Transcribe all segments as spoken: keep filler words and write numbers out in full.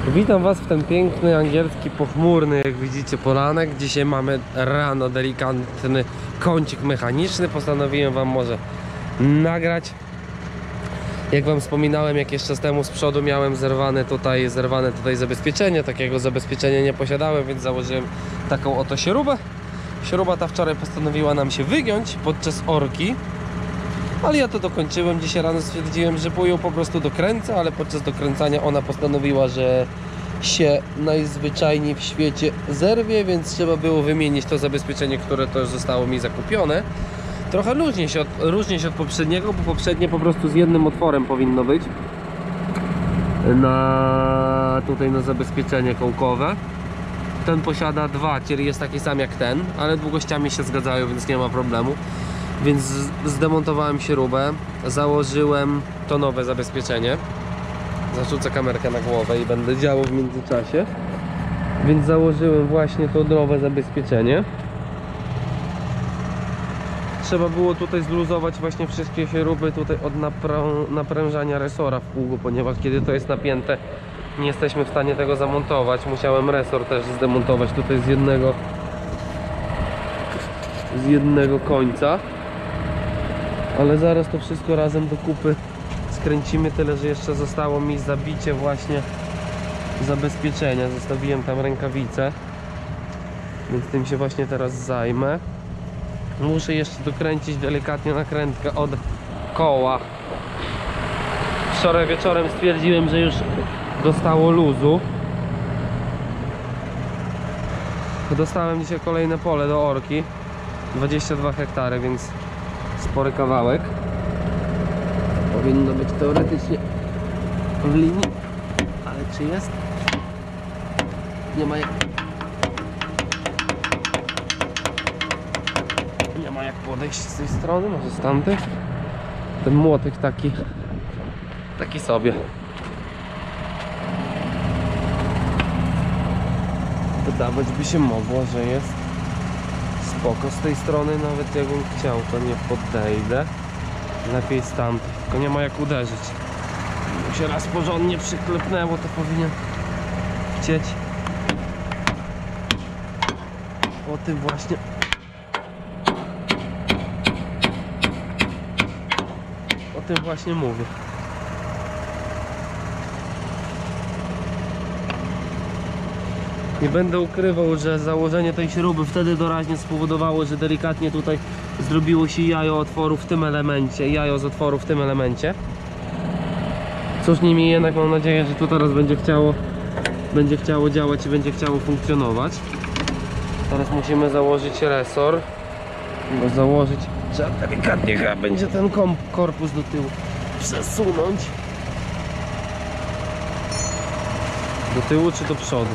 Witam Was w ten piękny, angielski, pochmurny, jak widzicie, poranek. Dzisiaj mamy rano delikatny kącik mechaniczny. Postanowiłem Wam może nagrać. Jak Wam wspominałem, jak jeszcze z temu z przodu miałem zerwane tutaj, zerwane tutaj zabezpieczenie. Takiego zabezpieczenia nie posiadałem, więc założyłem taką oto śrubę. Śruba ta wczoraj postanowiła nam się wygiąć podczas orki. Ale ja to dokończyłem. Dzisiaj rano stwierdziłem, że ją po prostu dokręcę, ale podczas dokręcania ona postanowiła, że się najzwyczajniej w świecie zerwie, więc trzeba było wymienić to zabezpieczenie, które to już zostało mi zakupione. Trochę różni się od, różni się od poprzedniego, bo poprzednie po prostu z jednym otworem powinno być na tutaj na zabezpieczenie kołkowe. Ten posiada dwa, czyli jest taki sam jak ten, ale długościami się zgadzają, więc nie ma problemu. Więc zdemontowałem śrubę, założyłem to nowe zabezpieczenie. Zarzucę kamerkę na głowę i będę działał w międzyczasie. Więc założyłem właśnie to nowe zabezpieczenie. Trzeba było tutaj zluzować właśnie wszystkie śruby tutaj od naprą naprężania resora w pługu, ponieważ kiedy to jest napięte, nie jesteśmy w stanie tego zamontować. Musiałem resor też zdemontować tutaj z jednego z jednego końca. Ale zaraz to wszystko razem do kupy skręcimy, tyle że jeszcze zostało mi zabicie właśnie zabezpieczenia. Zostawiłem tam rękawice, więc tym się właśnie teraz zajmę. Muszę jeszcze dokręcić delikatnie nakrętkę od koła. Wczoraj wieczorem stwierdziłem, że już dostało luzu. Dostałem dzisiaj kolejne pole do orki, dwadzieścia dwa hektary, więc spory kawałek. Powinno być teoretycznie w linii, ale czy jest? Nie ma jak nie ma jak podejść z tej strony, może z tamtej. Ten młotek taki taki sobie. Wydawać by się mogło, że jest spoko z tej strony, nawet jakbym chciał, to nie podejdę. Lepiej z tamtej, tylko nie ma jak uderzyć. Jakby się raz porządnie przyklepnęło, to powinien chcieć. O tym właśnie O tym właśnie mówię. Nie będę ukrywał, że założenie tej śruby wtedy doraźnie spowodowało, że delikatnie tutaj zrobiło się jajo otworu w tym elemencie, jajo z otworu w tym elemencie. Cóż, niemniej jednak mam nadzieję, że to teraz będzie chciało będzie chciało działać i będzie chciało funkcjonować. Teraz musimy założyć resor, bo założyć trzeba delikatnie, chyba będzie ten korpus do tyłu przesunąć. Do tyłu czy do przodu?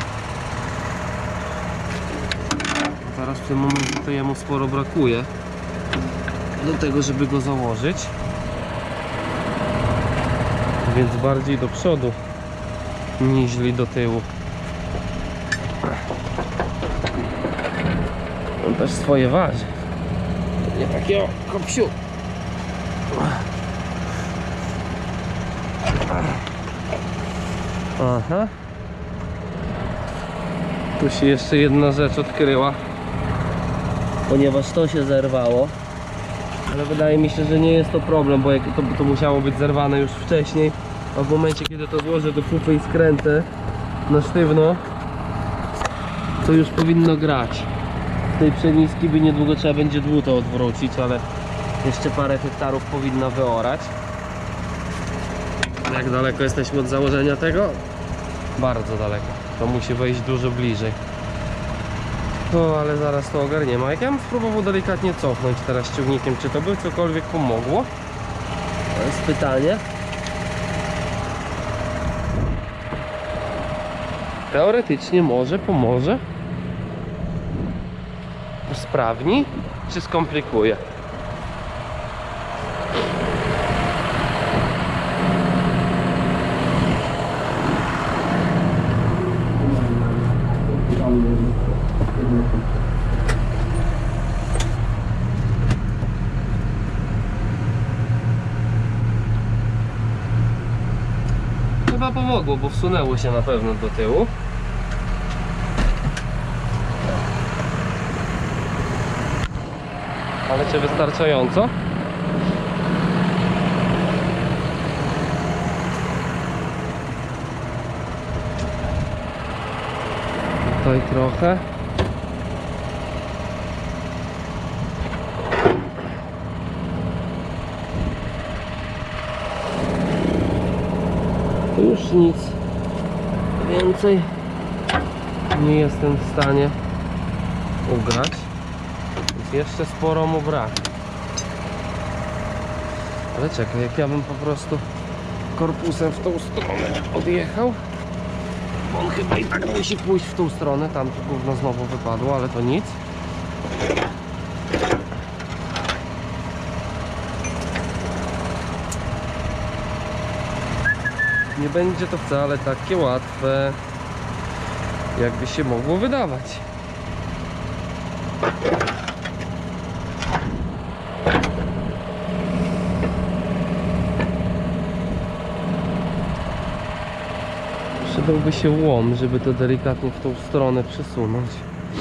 Teraz w tym momencie to jemu sporo brakuje do tego, żeby go założyć, więc bardziej do przodu niż do tyłu. On też swoje waży, nie takie o kopsiu. Aha, tu się jeszcze jedna rzecz odkryła, ponieważ to się zerwało, ale wydaje mi się, że nie jest to problem, bo jak to, to musiało być zerwane już wcześniej, a w momencie, kiedy to złożę do kupy i skręcę na sztywno, to już powinno grać. Z tej przeniski by niedługo trzeba będzie dłuto odwrócić, ale jeszcze parę hektarów powinno wyorać. Jak daleko jesteśmy od założenia tego? Bardzo daleko. To musi wejść dużo bliżej. No, ale zaraz to ogarniemy. A jak ja bym spróbował delikatnie cofnąć teraz ciągnikiem, czy to by cokolwiek pomogło? To jest pytanie. Teoretycznie może pomoże. Usprawni, czy skomplikuje? Chyba pomogło, bo wsunęło się na pewno do tyłu. Ale czy wystarczająco? Tutaj trochę. To już nic więcej nie jestem w stanie ugrać. Więc jeszcze sporo mu brak. Ale czekaj, jak ja bym po prostu korpusem w tą stronę odjechał. On chyba i tak musi pójść w tą stronę. Tam to gówno znowu wypadło, ale to nic. Nie będzie to wcale takie łatwe, jakby się mogło wydawać. Przydałby się łom, żeby to delikatnie w tą stronę przesunąć.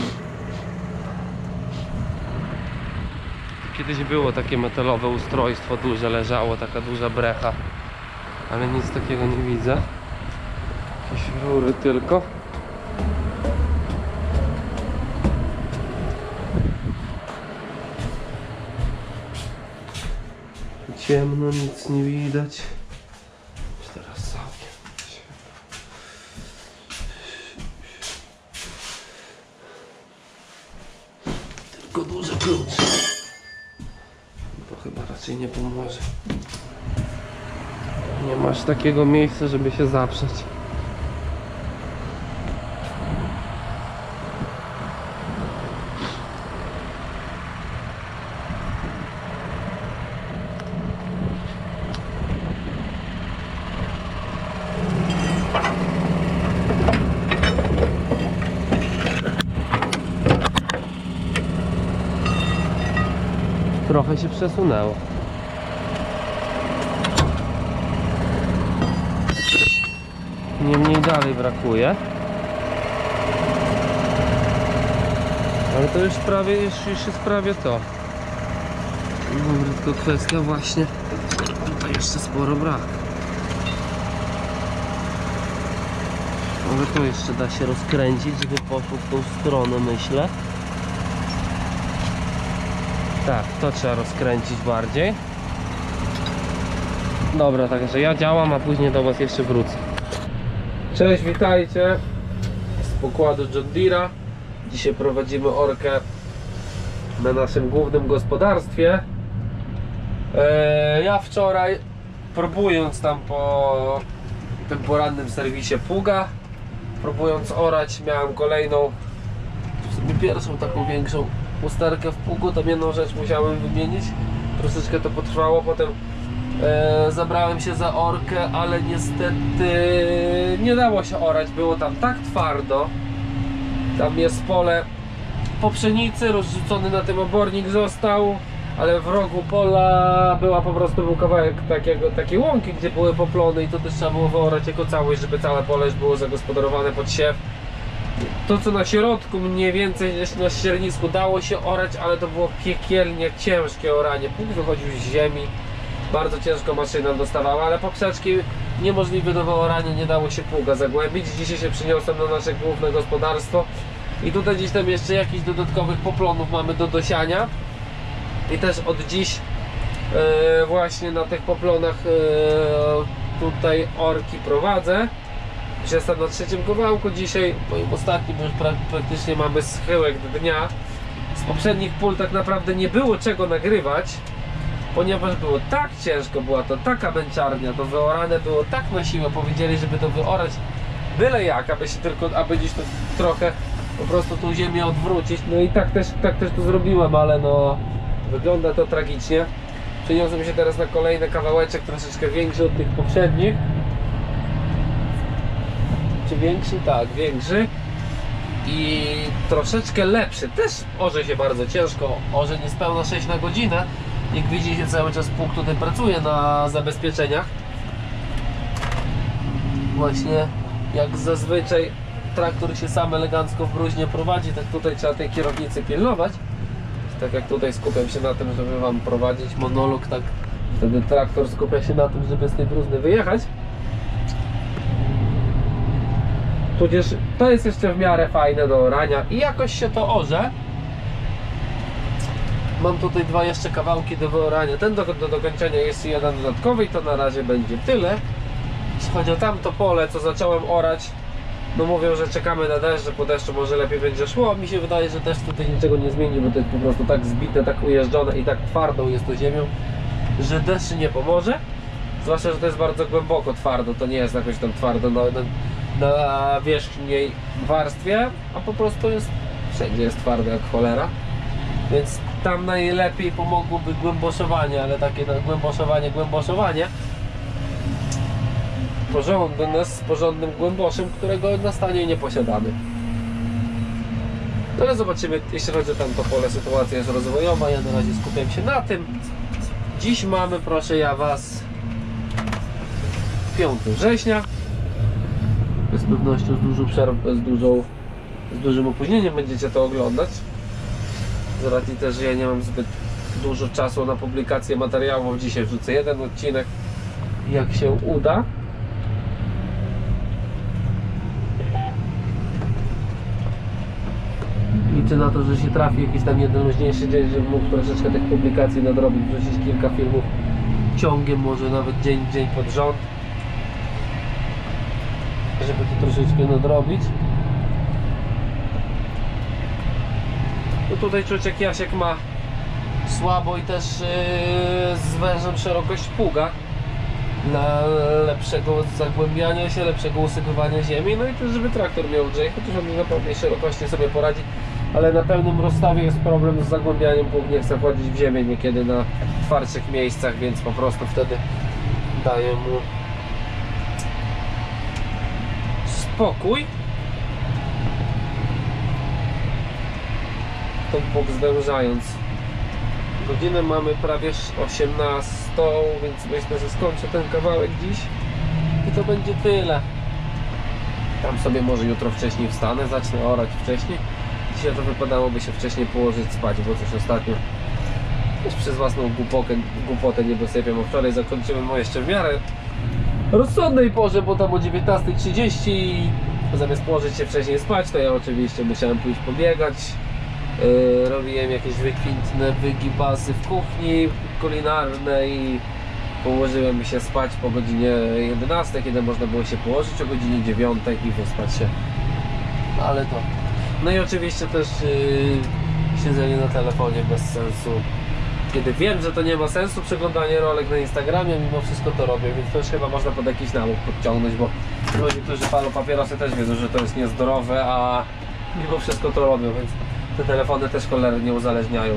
Kiedyś było takie metalowe ustrojstwo duże, leżało, taka duża brecha. Ale nic takiego nie widzę. Jakieś rury tylko. Ciemno, nic nie widać. Teraz sobie. Tylko duży klucz. To chyba raczej nie pomoże. Nie masz takiego miejsca, żeby się zaprzeć. Trochę się przesunęło. Niemniej dalej brakuje. Ale to już prawie, już, już jest prawie to. Dobra, tylko kwestia właśnie. Tutaj jeszcze sporo brak. Ale to jeszcze da się rozkręcić, żeby poszło w tą stronę, myślę. Tak, to trzeba rozkręcić bardziej. Dobra, także ja działam, a później do was jeszcze wrócę. Cześć, witajcie z pokładu John Deere'a. Dzisiaj prowadzimy orkę na naszym głównym gospodarstwie. eee, Ja wczoraj, próbując tam po tym porannym serwisie pługa, próbując orać, miałem kolejną, w sumie pierwszą taką większą usterkę w pługu. Tam jedną rzecz musiałem wymienić. Troszeczkę to potrwało, potem E, zabrałem się za orkę, ale niestety nie dało się orać, było tam tak twardo. Tam jest pole po pszenicy, rozrzucony na tym obornik został, ale w rogu pola była po prostu był kawałek takiego, takiej łąki, gdzie były poplony i to też trzeba było wyorać jako całość, żeby całe pole już było zagospodarowane pod siew. To co na środku mniej więcej na ściernisku dało się orać, ale to było piekielnie ciężkie oranie. Pług wychodził z ziemi. Bardzo ciężko maszyna dostawała, ale poprzeczki niemożliwe do wyorania, nie dało się pługa zagłębić. Dzisiaj się przyniosłem na nasze główne gospodarstwo i tutaj gdzieś tam jeszcze jakichś dodatkowych poplonów mamy do dosiania. I też od dziś yy, właśnie na tych poplonach yy, tutaj orki prowadzę. Już jestem na trzecim kawałku dzisiaj, moim ostatnim, już pra praktycznie mamy schyłek dnia. Z poprzednich pól tak naprawdę nie było czego nagrywać, ponieważ było tak ciężko, była to taka męczarnia, to wyorane było tak na siłę, powiedzieli, żeby to wyorać byle jak, aby się tylko, aby gdzieś to trochę po prostu tą ziemię odwrócić. No i tak też, tak też to zrobiłem, ale no wygląda to tragicznie. Przeniosłem się teraz na kolejny kawałeczek, troszeczkę większy od tych poprzednich. Czy większy? Tak, większy. I troszeczkę lepszy. Też orze się bardzo ciężko, orze niespełna sześć na godzinę. Jak widzicie, cały czas pług tutaj pracuje na zabezpieczeniach. właśnie jak zazwyczaj traktor się sam elegancko w bróźnie prowadzi, tak tutaj trzeba tej kierownicy pilnować. Tak jak tutaj skupiam się na tym, żeby wam prowadzić monolog, tak wtedy traktor skupia się na tym, żeby z tej brózny wyjechać. Tudzież to jest jeszcze w miarę fajne do orania i jakoś się to orze. Mam tutaj dwa jeszcze kawałki do wyorania. Ten do, do dokończenia jest jeden dodatkowy i to na razie będzie tyle. Jeśli chodzi o tamto pole, co zacząłem orać, no mówią, że czekamy na deszcz, że po deszczu może lepiej będzie szło. Mi się wydaje, że deszcz tutaj niczego nie zmieni, bo to jest po prostu tak zbite, tak ujeżdżone i tak twardą jest to ziemią, że deszcz nie pomoże. Zwłaszcza, że to jest bardzo głęboko twardo, to nie jest jakoś tam twardo na, na, na wierzchniej warstwie, a po prostu jest, wszędzie jest twardo jak cholera. Więc tam najlepiej pomogłoby głęboszowanie, ale takie głęboszowanie, głęboszowanie porządne z porządnym głęboszem, którego na stanie nie posiadamy. No ale zobaczymy, jeśli chodzi o tamto pole, sytuacja jest rozwojowa, ja na razie skupiam się na tym. Dziś mamy, proszę ja was, piątego września. Z pewnością z dużą przerwą, z, dużą, z dużym opóźnieniem będziecie to oglądać. Z racji też, że ja nie mam zbyt dużo czasu na publikację materiałów. Dzisiaj wrzucę jeden odcinek, jak się uda. Liczę na to, że się trafi jakiś tam jeden luźniejszy dzień, żebym mógł troszeczkę tych publikacji nadrobić, wrzucić kilka filmów ciągiem, może nawet dzień w dzień pod rząd, żeby to troszeczkę nadrobić. No tutaj czuć, jak Jasiek ma słabo i też yy, zwężam szerokość pługa dla lepszego zagłębiania się, lepszego usypywania ziemi, no i też żeby traktor miał lżej, chociaż on na pewnej szerokości sobie poradzi, ale na pełnym rozstawie jest problem z zagłębianiem, pług nie chce wchodzić w ziemię niekiedy na twardszych miejscach, więc po prostu wtedy daję mu spokój. Ten pług zwężając. Godzinę mamy prawie osiemnastą, więc myślę, że skończę ten kawałek dziś i to będzie tyle. Tam sobie może jutro wcześniej wstanę, zacznę orać wcześniej. Dzisiaj to wypadałoby się wcześniej położyć spać, bo coś ostatnio też przez własną głupotę, głupotę nie dosypiam. Wczoraj zakończyłem jeszcze w miarę rozsądnej porze, bo tam o dziewiętnastej trzydzieści zamiast położyć się wcześniej spać, to ja oczywiście musiałem pójść pobiegać. Yy, robiłem jakieś wykwintne wygibasy w kuchni kulinarnej i położyłem się spać po godzinie jedenastej, kiedy można było się położyć o godzinie dziewiątej i wyspać się. Ale to... No i oczywiście też yy, siedzenie na telefonie bez sensu. Kiedy wiem, że to nie ma sensu, przeglądanie rolek na Instagramie, mimo wszystko to robię, więc to już chyba można pod jakiś nauk podciągnąć, bo ludzie, którzy palą papierosy, też wiedzą, że to jest niezdrowe, a mimo wszystko to robią, więc te telefony też cholernie uzależniają.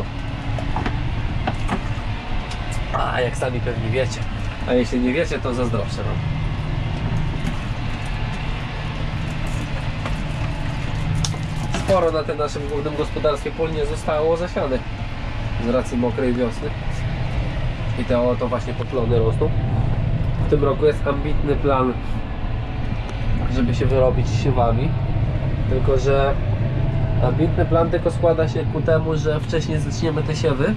A jak sami pewnie wiecie. A jeśli nie wiecie, to zazdroszczę wam. Sporo na tym naszym głównym gospodarstwie pól nie zostało zasiane z racji mokrej wiosny. I te oto właśnie poplony rosną. W tym roku jest ambitny plan, żeby się wyrobić siewami. Tylko że ambitny plan tylko składa się ku temu, że wcześniej zaczniemy te siewy,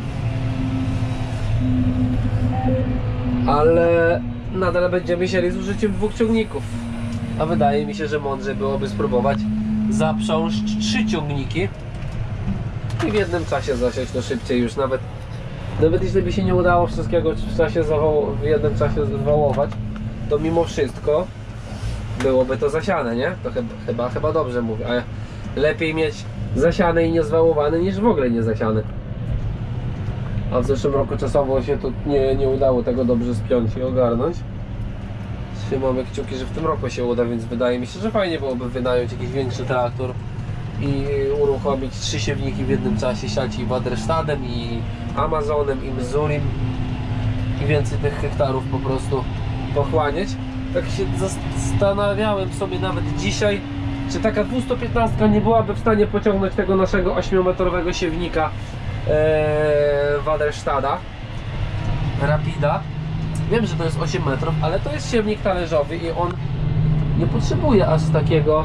ale nadal będziemy sieli z użyciem dwóch ciągników. A wydaje mi się, że mądrzej byłoby spróbować zaprząść trzy ciągniki i w jednym czasie zasiać to szybciej już. Nawet, nawet jeśli by się nie udało wszystkiego w, czasie w jednym czasie zwałować, to mimo wszystko byłoby to zasiane, nie? To chyba, chyba, chyba dobrze mówię. A lepiej mieć zasiane i niezwałowane niż w ogóle nie zasiane. A w zeszłym roku czasowo się to nie, nie udało tego dobrze spiąć i ogarnąć. Trzymamy kciuki, że w tym roku się uda, więc wydaje mi się, że fajnie byłoby wynająć jakiś większy traktor i uruchomić trzy siewniki w jednym czasie, siać i Waderstadem, i Amazonem, i Mzurim i więcej tych hektarów po prostu pochłaniać. Tak się zastanawiałem sobie nawet dzisiaj, czy taka dwieście piętnaście nie byłaby w stanie pociągnąć tego naszego ośmiometrowego siewnika ee, Waderstada Rapida. Wiem, że to jest osiem metrów, ale to jest siewnik talerzowy i on nie potrzebuje aż takiego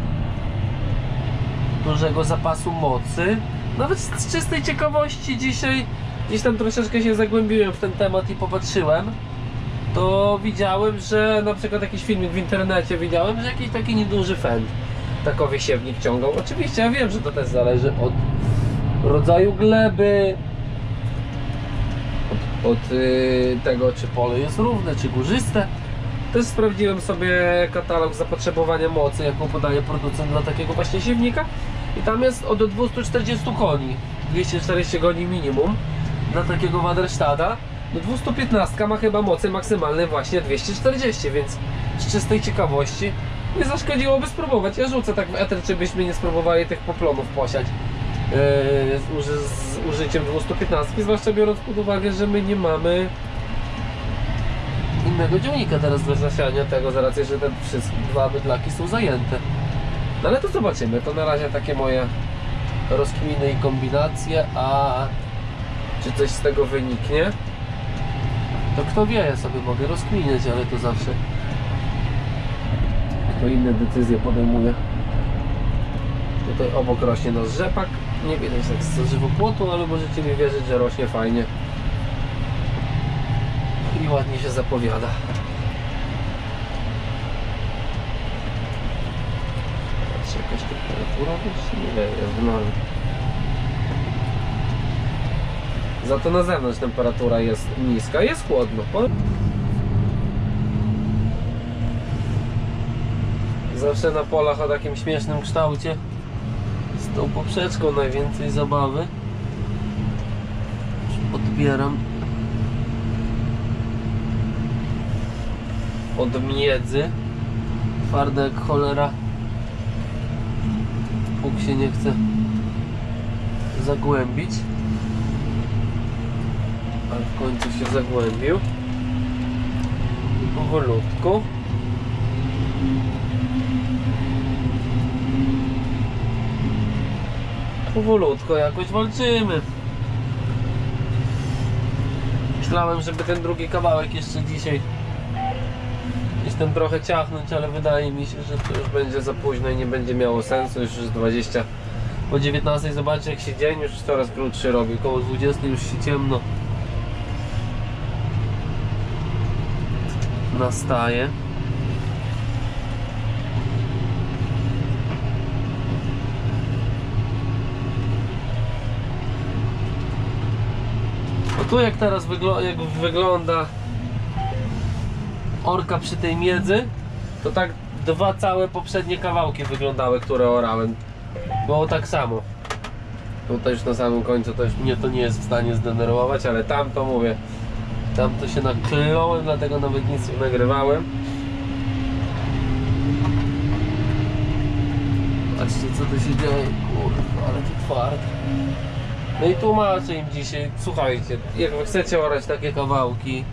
dużego zapasu mocy. Nawet z czystej ciekawości dzisiaj gdzieś tam troszeczkę się zagłębiłem w ten temat i popatrzyłem, to widziałem, że na przykład jakiś filmik w internecie widziałem, że jakiś taki nieduży Fend takowy siewnik ciągał. Oczywiście ja wiem, że to też zależy od rodzaju gleby, od, od yy, tego, czy pole jest równe, czy górzyste. Też sprawdziłem sobie katalog zapotrzebowania mocy, jaką podaje producent dla takiego właśnie siewnika, i tam jest od dwustu czterdziestu koni, dwieście czterdzieści koni minimum dla takiego Waderstadta. Do dwustu piętnaście ma chyba mocy maksymalnej właśnie dwieście czterdzieści, więc z czystej ciekawości nie zaszkodziłoby spróbować. Ja rzucę tak w eter, czy byśmy nie spróbowali tych poplonów posiać yy, z, uży, z użyciem dwustu piętnaście, zwłaszcza biorąc pod uwagę, że my nie mamy innego działnika teraz do zasiania tego, z racji, że te wszystkie dwa bydlaki są zajęte. No ale to zobaczymy, to na razie takie moje rozkminy i kombinacje, a czy coś z tego wyniknie, to kto wie, ja sobie mogę rozkminiać, ale to zawsze kto inne decyzje podejmuje. Tutaj obok rośnie nasz rzepak, nie widać jak z żywopłotu, ale możecie mi wierzyć, że rośnie fajnie i ładnie się zapowiada. Patrzcie, jakaś temperatura nie jest w normie. Za to na zewnątrz temperatura jest niska, jest chłodno. Zawsze na polach o takim śmiesznym kształcie, z tą poprzeczką najwięcej zabawy. Odbieram od miedzy, twarde jak cholera, Pług się nie chce zagłębić, ale w końcu się zagłębił i powolutku powolutku jakoś walczymy. Myślałem, żeby ten drugi kawałek jeszcze dzisiaj gdzieś tam trochę ciachnąć, ale wydaje mi się, że to już będzie za późno i nie będzie miało sensu. Już jest dwadzieścia po dziewiętnastej. Zobaczcie, jak się dzień już coraz krótszy robi. Koło dwudziestej już się ciemno nastaje. No tu jak teraz wygl jak wygląda orka przy tej miedzy, to tak dwa całe poprzednie kawałki wyglądały, które orałem. Było tak samo. Tutaj już na samym końcu to już mnie to nie jest w stanie zdenerwować, ale tam to mówię, tam to się nakląłem, dlatego nawet nic nie nagrywałem. Patrzcie, co tu się dzieje, kurwa, ale to twarde. No i tłumaczę im dzisiaj, słuchajcie, jak wy chcecie orać takie kawałki,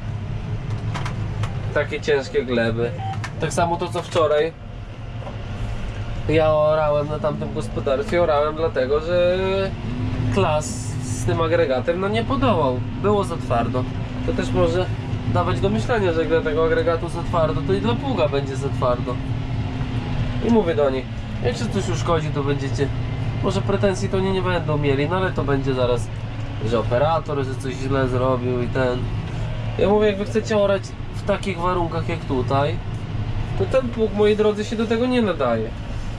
takie ciężkie gleby, tak samo to co wczoraj ja orałem na tamtym gospodarstwie, orałem dlatego, że klas z tym agregatem no nie podołał, było za twardo. To też może dawać do myślenia, że jak dla tego agregatu za twardo, to i dla pługa będzie za twardo. I mówię do nich, jak się coś uszkodzi, to będziecie, może pretensji to oni nie będą mieli, no ale to będzie zaraz, że operator, że coś źle zrobił i ten. Ja mówię, jak wy chcecie orać w takich warunkach jak tutaj, to ten pług, moi drodzy, się do tego nie nadaje.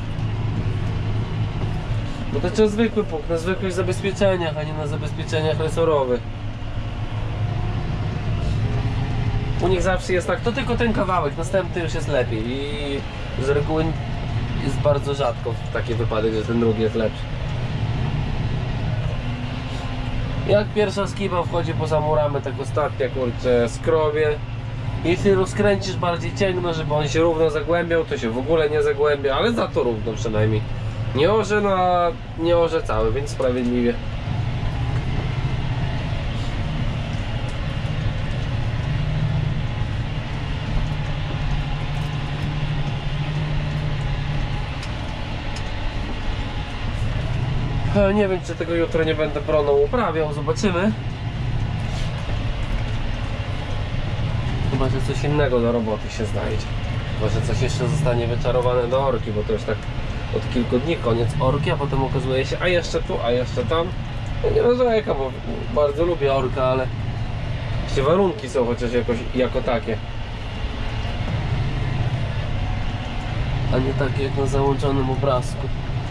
Bo to trzeba zwykły pług, na zwykłych zabezpieczeniach, a nie na zabezpieczeniach resorowych. U nich zawsze jest tak, to tylko ten kawałek, następny już jest lepiej i z reguły jest bardzo rzadko taki wypadek, że ten drugi jest lepszy. Jak pierwsza skiba wchodzi poza muramy, tak ostatnia, kurczę, skrobie. Jeśli rozkręcisz bardziej cięgno, żeby on się równo zagłębiał, to się w ogóle nie zagłębia, ale za to równo przynajmniej. Nie orze na... nie orze cały, więc sprawiedliwie. Nie wiem, czy tego jutro nie będę broną uprawiał, zobaczymy. Chyba, że coś innego do roboty się znajdzie. Chyba, że coś jeszcze zostanie wyczarowane do orki, bo to już tak od kilku dni koniec orki, a potem okazuje się, a jeszcze tu, a jeszcze tam. Ja nie narzekam, bo bardzo lubię orka, ale jeśli warunki są chociaż jakoś, jako takie, a nie takie jak na załączonym obrazku.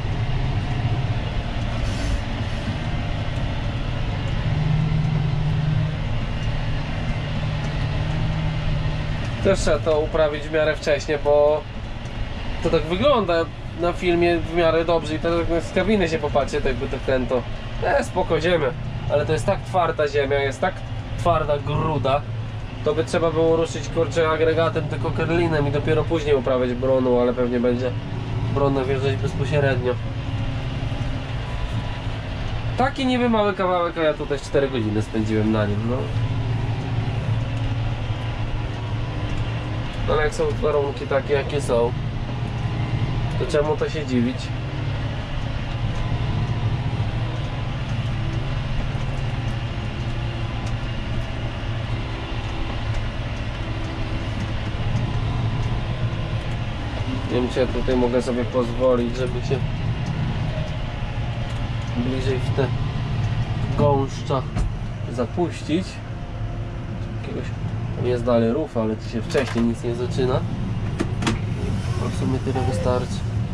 Też trzeba to uprawić w miarę wcześnie, bo to tak wygląda na filmie w miarę dobrze i tak z kabiny się popatrzy, tak jakby to ten to e, spoko ziemia, ale to jest tak twarda ziemia, jest tak twarda gruda, to by trzeba było ruszyć kurczę agregatem, tylko kerlinem i dopiero później uprawiać bronu, ale pewnie będzie bronę wjeżdżać bezpośrednio. Taki niby mały kawałek, a ja tutaj cztery godziny spędziłem na nim, no. Ale jak są warunki takie jakie są, to czemu to się dziwić? Nie wiem, czy ja tutaj mogę sobie pozwolić, żeby się bliżej w te gąszcza zapuścić. Jakiegoś, tam jest dalej rów, ale tu się wcześniej nic nie zaczyna. A w sumie tyle wystarczy.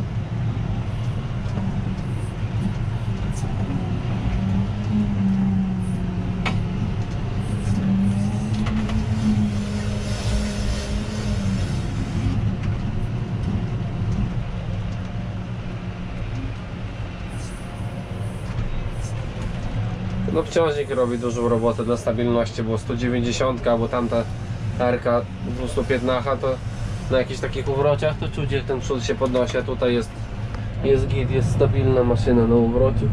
No wciążnik robi dużą robotę dla stabilności, bo sto dziewięćdziesiąt albo tamta tarka dwieście piętnaście to na jakichś takich uwrociach to czuć jak ten przód się podnosi, a tutaj jest, jest git, jest stabilna maszyna na uwrocie.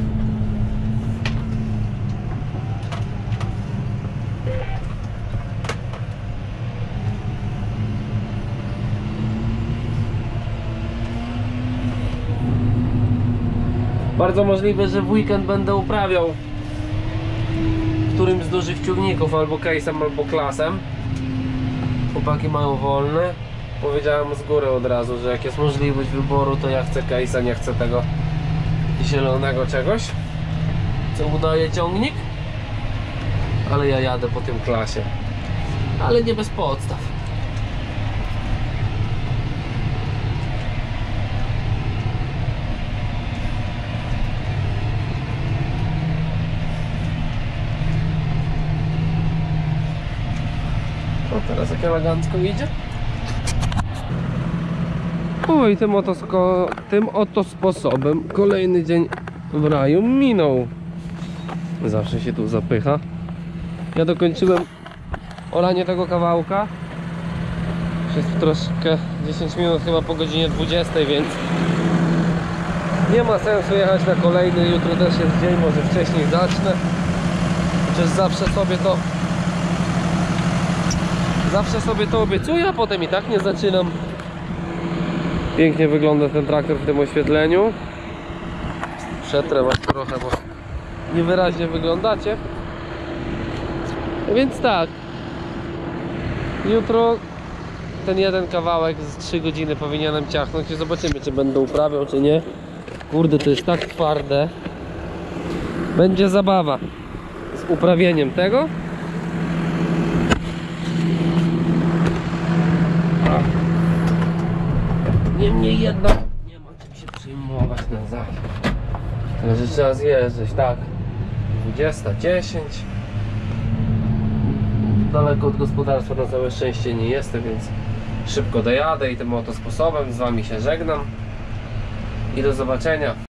Bardzo możliwe, że w weekend będę uprawiał którymś z dużych ciągników, albo case'em, albo klasem. Chłopaki mają wolne. Powiedziałem z góry od razu, że jak jest możliwość wyboru, to ja chcę case'a, nie chcę tego zielonego czegoś, co udaje ciągnik. Ale ja jadę po tym klasie. Ale nie bez podstaw. O, teraz jak elegancko idzie. Oj, tym oto, tym oto sposobem kolejny dzień w raju minął. Zawsze się tu zapycha. Ja dokończyłem oranie tego kawałka. Jest troszkę dziesięć minut chyba po godzinie dwudziestej, więc nie ma sensu jechać na kolejny. Jutro też jest dzień, może wcześniej zacznę. Chociaż zawsze sobie to Zawsze sobie to obiecuję, a potem i tak nie zaczynam. Pięknie wygląda ten traktor w tym oświetleniu. Przetrę was trochę, bo niewyraźnie wyglądacie. Więc tak, jutro ten jeden kawałek z trzy godziny powinienem ciachnąć i zobaczymy, czy będę uprawiał, czy nie. Kurde, to jest tak twarde. Będzie zabawa z uprawieniem tego. Niemniej jednak nie ma czym się przejmować na zachód. Także trzeba zjeżdżać, tak. dwudziesta dziesięć. Daleko od gospodarstwa na całe szczęście nie jestem, więc szybko dojadę i tym oto sposobem z wami się żegnam. I do zobaczenia